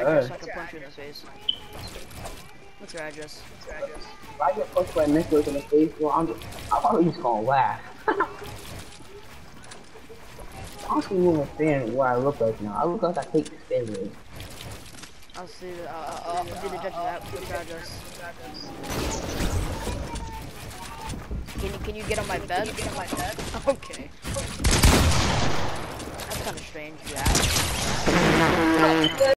address so I can punch you in the face. What's your address? If I get punched by Nicholas in the face, well, I'm probably just gonna laugh. I don't even understand what I look like now. I look like I take steroids. I'll see I'll do the judge's out. What's your address? Can you get on my bed? Okay. That's kind of strange, yeah.